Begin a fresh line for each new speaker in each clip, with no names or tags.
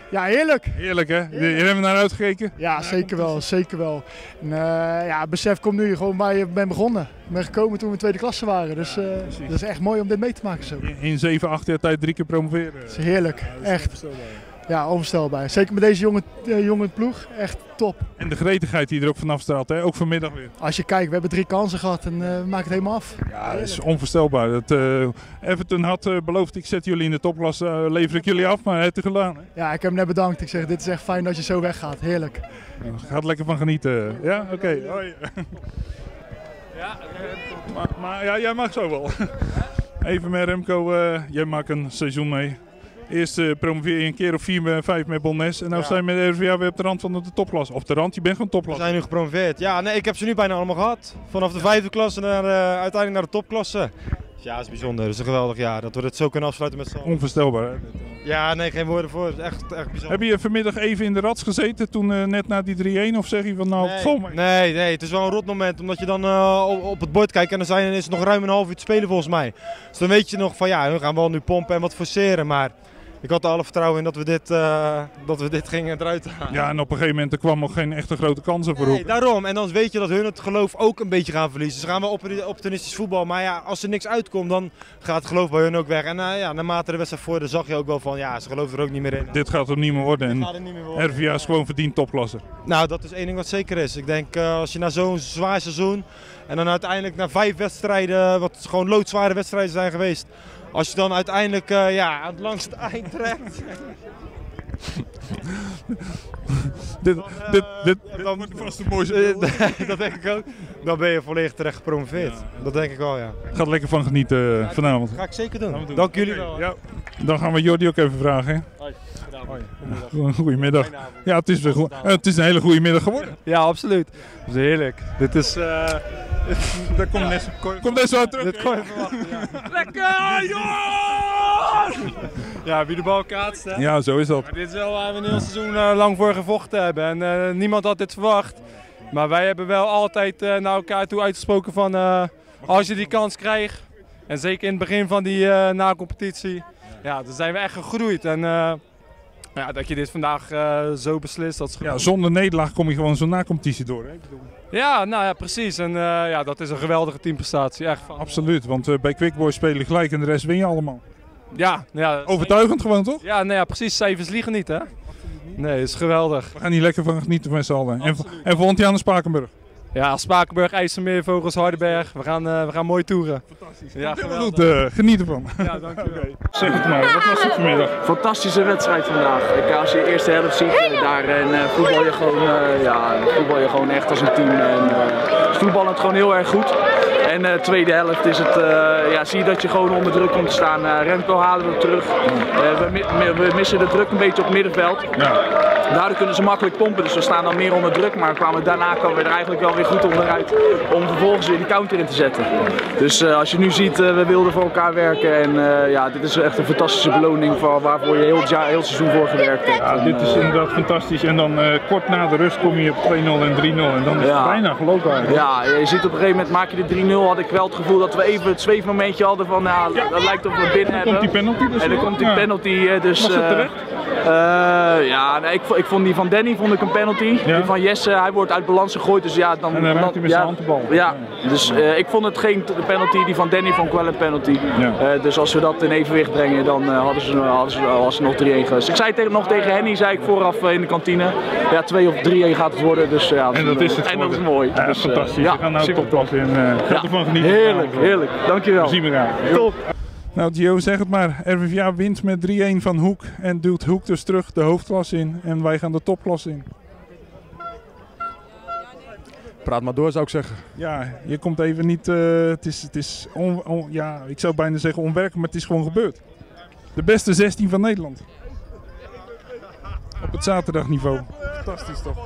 Ja, heerlijk.
Heerlijk hè? Je hebt er naar uitgekeken?
Ja, zeker wel, zeker wel. En, ja, het besef komt nu gewoon waar je bent begonnen. Ik ben gekomen toen we tweede klasse waren, dus dat is echt mooi om dit mee te maken zo.
In 7, 8 jaar tijd 3 keer promoveren.
Dat is heerlijk, echt. Ja, onvoorstelbaar. Zeker met deze jonge ploeg, echt top.
En de gretigheid die er ook vanaf straalt, hè? Ook vanmiddag weer.
Als je kijkt, we hebben 3 kansen gehad en we maken het helemaal af.
Ja, dat is onvoorstelbaar. Everton had beloofd, ik zet jullie in de topklasse, lever ik jullie af, maar hij heeft het gedaan. Hè?
Ja, ik heb hem net bedankt. Ik zeg, dit is echt fijn dat je zo weggaat. Heerlijk.
Gaat lekker van genieten. Ja, oké. Hoi. Ja, maar ja, jij mag zo wel. Even met Remco, jij maakt een seizoen mee. Eerst promoveer je een keer of 4, 5 met Bolnes en nu sta je met de RVA weer op de rand van de topklasse. Op de rand, je bent gewoon topklasse.
We zijn nu gepromoveerd. Ja, nee, ik heb ze nu bijna allemaal gehad. Vanaf de 5e klasse naar uiteindelijk naar de topklasse. Dus ja, dat is bijzonder. Dat is een geweldig jaar. Dat we het zo kunnen afsluiten met z'n allen.
Onvoorstelbaar hè?
Ja, nee, geen woorden voor. Het is echt bijzonder.
Heb je vanmiddag even in de rats gezeten toen net na die 3-1 of zeg je van nou, vol mee?
Nee, het is wel een rot moment omdat je dan op het bord kijkt en dan is het nog ruim een half uur te spelen volgens mij. Dus dan weet je nog van ja, we gaan wel nu pompen en wat forceren, maar ik had er alle vertrouwen in dat we dit gingen eruit halen.
Ja, en op een gegeven moment er kwam nog geen echte grote kansen voor
Nee, daarom. En dan weet je dat hun het geloof ook een beetje gaan verliezen. Ze gaan wel opportunistisch voetbal, maar ja, als er niks uitkomt, dan gaat het geloof bij hun ook weg. En ja, naarmate de wedstrijd voor, zag je ook wel van, ja, ze geloven er ook niet meer in.
Dit gaat hem niet meer worden en RVA is gewoon verdiend topklasse.
Nou, dat is één ding wat zeker is. Ik denk, als je na zo'n zwaar seizoen en dan uiteindelijk na 5 wedstrijden, wat gewoon loodzware wedstrijden zijn geweest, als je dan uiteindelijk ja, aan het langste eind trekt.
Dit wordt vast een mooie
dat denk ik ook. Dan ben je volledig terecht gepromoveerd. Ja. Dat denk ik wel, ja.
Gaat lekker van genieten vanavond.
Dat ga ik zeker doen. Dank jullie wel.
Ja. Dan gaan we Jordi ook even vragen. Hè?
Hoi.
Goedemiddag. Ja, het is een hele goede middag geworden.
Ja, absoluut. Dat is heerlijk. Dit is...
Daar komt net zo uit terug.
Dit kon je verwachten, ja. Lekker, jongens! Ja, wie de bal kaatst, hè?
Ja, zo is dat.
Maar dit is wel waar we een heel seizoen lang voor gevochten hebben. En niemand had dit verwacht. Maar wij hebben wel altijd naar elkaar toe uitgesproken van... als je die kans krijgt, en zeker in het begin van die na-competitie... Ja, dan zijn we echt gegroeid. En ja, dat je dit vandaag zo beslist, dat is
ja, zonder nederlaag kom je gewoon zo'n na-competitie door, hè?
Ja, nou ja, precies. En ja, dat is een geweldige teamprestatie. Echt van.
Absoluut, want bij Quick Boys spelen gelijk en de rest win je allemaal.
Ja,
overtuigend gewoon, toch?
Ja, nou ja, precies. Cijfers liegen niet, hè? Nee, is geweldig.
We gaan hier lekker van genieten met z'n allen. En volgend jaar naar Spakenburg.
Ja, Spakenburg, IJsselmeer, Vogels, Hardenberg. We gaan mooi toeren. Fantastisch. Ja,
goed, geniet ervan.
Ja, dankjewel.
Zeg het maar, wat was het vanmiddag?
Fantastische wedstrijd vandaag. Als je de eerste helft ziet, daarin voetbal je gewoon echt als een team. En voetballend gewoon heel erg goed. En de tweede helft is het, zie je dat je gewoon onder druk komt te staan. Remco halen we terug. We missen de druk een beetje op het middenveld. Ja. Daardoor kunnen ze makkelijk pompen, dus we staan dan meer onder druk. Maar daarna kwamen we er eigenlijk wel weer goed onderuit om vervolgens weer die counter in te zetten. Dus als je nu ziet, we wilden voor elkaar werken. En dit is echt een fantastische beloning waarvoor je heel het seizoen voor gewerkt hebt.
Ja, dit is inderdaad fantastisch. En dan kort na de rust kom je op 2-0 en 3-0. En dan is het bijna geloofwaardig.
Ja, je ziet op een gegeven moment maak je de 3-0. Had ik wel het gevoel dat we even het zweefmomentje hadden van, dat lijkt of we binnen hebben.
Komt die penalty dus?
En dan komt die penalty. Dus,
was het terecht?
Ik vond die van Danny een penalty. Ja. Die van Jesse, hij wordt uit balans gegooid. Dus ja, dan
raakt hij met zijn hand de bal.
Ja, dus ik vond het geen penalty. Die van Danny vond ik wel een penalty. Ja. Dus als we dat in evenwicht brengen, dan was het nog 3-1 geweest. Ik zei nog tegen Henny, zei ik vooraf in de kantine. Ja, 2 of 3-1 gaat het worden. Dus, ja,
en dat is het.
En dat is mooi.
Ja, dus, fantastisch. We gaan nou topklasse in. Gaat ervan genieten.
Heerlijk. Dankjewel.
We zien elkaar.
Top.
Nou Gio, zeg het maar. RVA wint met 3-1 van Hoek en duwt Hoek dus terug de hoofdklasse in en wij gaan de topklasse in.
Praat maar door, zou ik zeggen.
Ja, je komt even niet... het is ik zou bijna zeggen onwerkelijk, maar het is gewoon gebeurd. De beste 16 van Nederland. Op het zaterdagniveau. Fantastisch toch?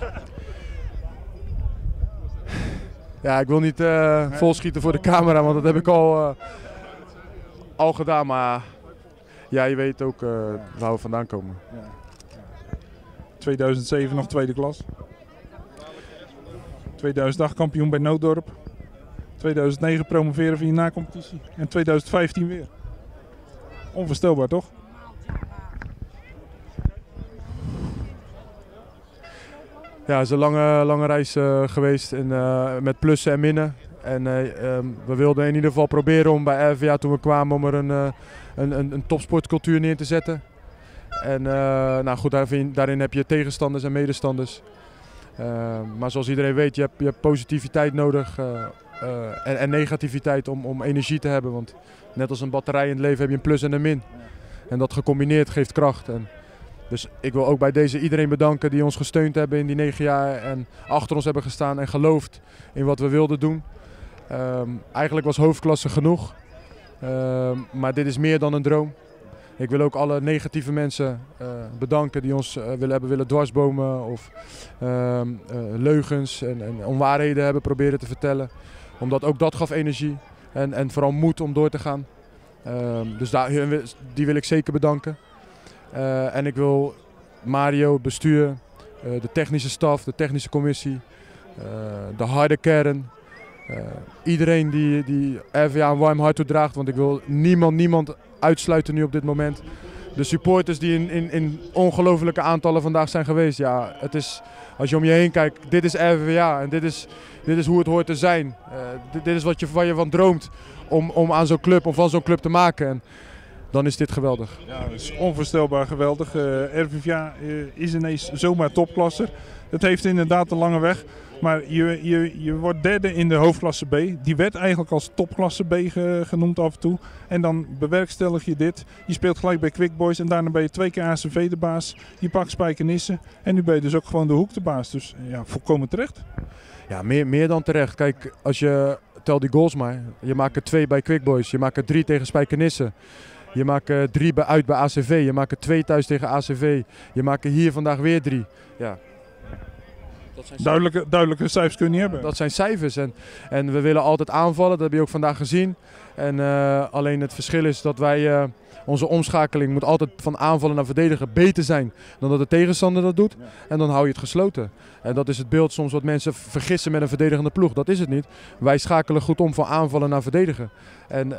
Ja, ik wil niet volschieten voor de camera, want dat heb ik al gedaan, maar ja, je weet ook waar we vandaan komen.
Ja. 2007 nog tweede klas. 2008 kampioen bij Nooddorp. 2009 promoveren via na-competitie. En 2015 weer. Onvoorstelbaar toch?
Ja, het is een lange reis geweest met plussen en minnen. En we wilden in ieder geval proberen om bij RVA toen we kwamen om er een topsportcultuur neer te zetten. En nou goed, daarin heb je tegenstanders en medestanders. Maar zoals iedereen weet, je hebt positiviteit nodig en negativiteit om energie te hebben. Want net als een batterij in het leven heb je een plus en een min. En dat gecombineerd geeft kracht. Dus ik wil ook bij deze iedereen bedanken die ons gesteund hebben in die 9 jaar. En achter ons hebben gestaan en geloofd in wat we wilden doen. Eigenlijk was hoofdklasse genoeg. Maar dit is meer dan een droom. Ik wil ook alle negatieve mensen bedanken die ons hebben willen dwarsbomen of leugens en onwaarheden hebben proberen te vertellen. Omdat ook dat gaf energie en vooral moed om door te gaan. Dus die wil ik zeker bedanken. En ik wil Mario, het bestuur, de technische staf, de technische commissie, de harde kern. Iedereen die RVA een warm hart toedraagt, want ik wil niemand uitsluiten nu op dit moment. De supporters die in ongelofelijke aantallen vandaag zijn geweest. Ja, het is, als je om je heen kijkt, dit is RVA en dit is hoe het hoort te zijn. Dit is waar je van droomt om aan zo'n club, om van zo'n club te maken. En dan is dit geweldig.
Ja, het is onvoorstelbaar geweldig. RVA is ineens zomaar topklasser. Het heeft inderdaad een lange weg. Maar je wordt derde in de hoofdklasse B. Die werd eigenlijk als topklasse B genoemd af en toe. En dan bewerkstellig je dit. Je speelt gelijk bij Quick Boys en daarna ben je 2 keer ACV de baas. Je pakt Spijkenisse en nu ben je dus ook gewoon de Hoek de baas. Dus ja, volkomen terecht.
Ja, meer dan terecht. Kijk, als je tel die goals maar. Je maakt er 2 bij Quick Boys. Je maakt er 3 tegen Spijkenisse. Je maakt er 3 uit bij ACV. Je maakt er 2 thuis tegen ACV. Je maakt er hier vandaag weer 3. Ja.
Duidelijke cijfers kun je niet hebben.
Dat zijn cijfers en we willen altijd aanvallen, dat heb je ook vandaag gezien. En alleen het verschil is dat wij, onze omschakeling moet altijd van aanvallen naar verdedigen beter zijn dan dat de tegenstander dat doet. En dan hou je het gesloten. En dat is het beeld soms wat mensen vergissen met een verdedigende ploeg. Dat is het niet. Wij schakelen goed om van aanvallen naar verdedigen. En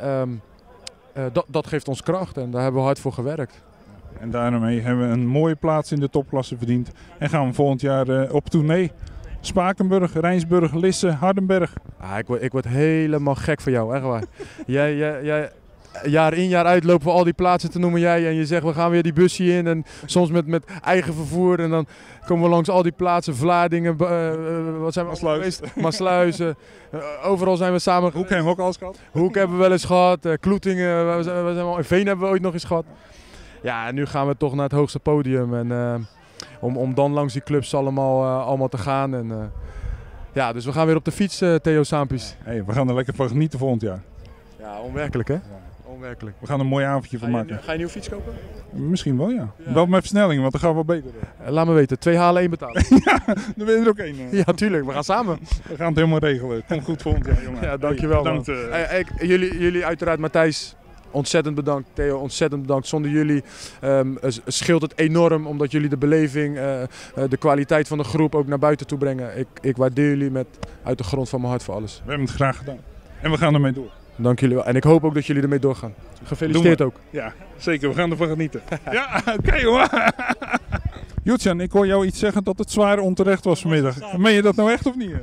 dat geeft ons kracht en daar hebben we hard voor gewerkt.
En daarmee hebben we een mooie plaats in de topklasse verdiend. En gaan we volgend jaar op tournee. Spakenburg, Rijnsburg, Lisse, Hardenberg.
Ik word helemaal gek van jou, echt waar. Jij, jaar in jaar uit lopen we al die plaatsen te noemen jij. En je zegt we gaan weer die busje in. En soms met eigen vervoer. En dan komen we langs al die plaatsen. Vlaardingen, wat zijn we geweest? Maasluizen. Overal zijn we samen.
Hoek hebben we ook al eens gehad.
Hoek hebben we wel eens gehad. Kloetingen, in Veen hebben we ooit nog eens gehad. Ja, en nu gaan we toch naar het hoogste podium. En om dan langs die clubs allemaal te gaan. En, ja, dus we gaan weer op de fiets, Theo Saampies.
Hey, we gaan er lekker van genieten volgend jaar.
Ja, onwerkelijk hè? Ja. Onwerkelijk.
We gaan er een mooi avondje van maken.
Ga je een nieuwe fiets kopen?
Misschien wel, ja. Wel met versnelling, want dan gaan we wel beter.
Laat me weten, 2 halen, 1 betalen.
Ja, dan ben je er ook 1.
Ja, tuurlijk. We gaan samen.
We gaan het helemaal regelen. Komt goed volgend jaar, jongen.
Ja, dankjewel.
Bedankt.
Jullie uiteraard, Matthijs. Ontzettend bedankt, Theo, ontzettend bedankt. Zonder jullie scheelt het enorm, omdat jullie de beleving, de kwaliteit van de groep ook naar buiten toe brengen. Ik waardeer jullie uit de grond van mijn hart voor alles.
We hebben het graag gedaan. En we gaan ermee door.
Dank jullie wel. En ik hoop ook dat jullie ermee doorgaan. Gefeliciteerd ook.
Ja, zeker. We gaan ervan genieten. Ja, oké jongen. Jutjan, ik hoor jou iets zeggen dat het zwaar onterecht was vanmiddag. Meen je dat nou echt of niet?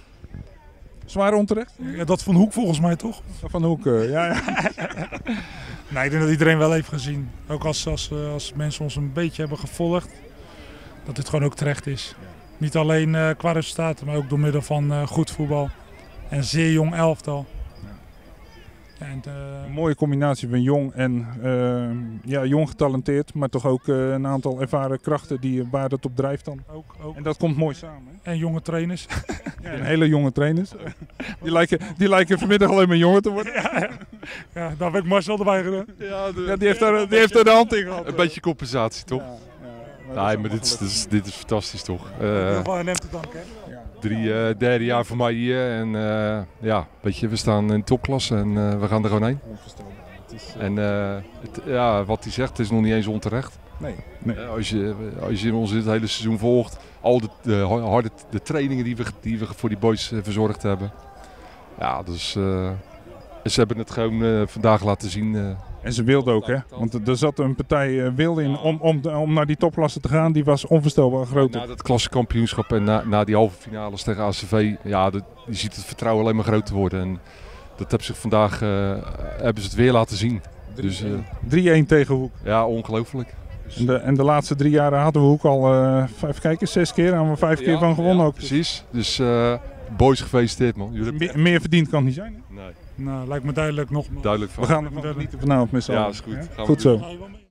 Zwaar onterecht?
Ja, dat van Hoek volgens mij toch?
Van Hoek, ja.
Nee, ik denk dat iedereen wel heeft gezien. Ook als mensen ons een beetje hebben gevolgd. Dat dit gewoon ook terecht is. Niet alleen qua resultaten, maar ook door middel van goed voetbal. En zeer jong elftal.
Een mooie combinatie van jong en jong getalenteerd, maar toch ook een aantal ervaren krachten waar het op drijft dan.
Ook.
En dat komt mooi samen. Hè?
En jonge trainers.
Ja, hele jonge trainers. Die lijken vanmiddag alleen maar jonger te worden.
Ja, daar heb ik Marcel erbij gedaan.
Ja, die heeft er de hand in gehad.
Een beetje compensatie toch? Nee, maar dit is fantastisch toch?
Van hem te danken.
Derde jaar voor mij hier en weet je, we staan in topklasse en we gaan er gewoon heen. En wat hij zegt, het is nog niet eens onterecht.
Nee.
Als je ons dit hele seizoen volgt, al de trainingen die we voor die boys verzorgd hebben. Ja, dus ze hebben het gewoon vandaag laten zien.
En ze wilden ook, hè? Want er zat een partij wilde in om naar die topklasse te gaan. Die was onvoorstelbaar groot.
Na dat klassekampioenschap en na die halve finales tegen ACV, ja, je ziet het vertrouwen alleen maar groter worden. En dat hebben ze vandaag hebben ze het weer laten zien. Dus,
3-1 tegen Hoek.
Ja, ongelooflijk.
En de laatste 3 jaren hadden we Hoek al 6 keer. Hebben we 5 keer van gewonnen ook.
Precies. Dus boys gefeliciteerd, man.
Meer verdiend kan het niet zijn, hè?
Nee.
Nou, lijkt me duidelijk nogmaals.
Duidelijk van.
We gaan ervan genieten vanavond met z'n allen.
Ja, is goed.
Goed zo.